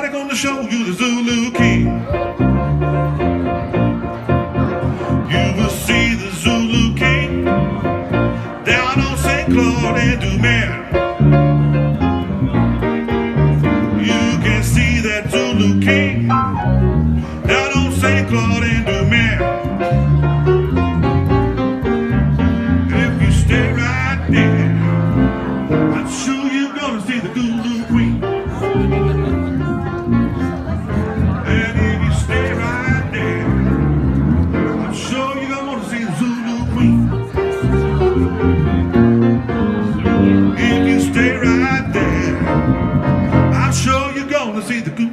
Somebody gonna show you the Zulu King. You will see the Zulu King down on St. Claude and Dumaine. You can see that Zulu King down on St. Claude and Dumaine. If you stay right there, I'm sure you're gonna see the Zulu Queen. And if you stay right there, I'm sure you're gonna see the Zulu Queen. If you stay right there, I'm sure you're gonna see the